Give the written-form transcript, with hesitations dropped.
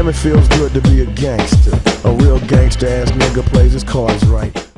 Damn, it feels good to be a gangster. A real gangster ass nigga plays his cards right.